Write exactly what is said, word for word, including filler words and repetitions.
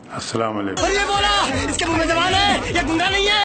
अस्सलाम वालेकुम। और ये बोला इसके मुंह में जबान है, ये गुंडा नहीं है।